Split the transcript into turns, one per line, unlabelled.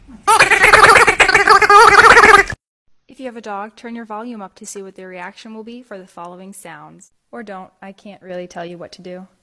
If you have a dog, turn your volume up to see what their reaction will be for the following sounds. Or don't, I can't really tell you what to do.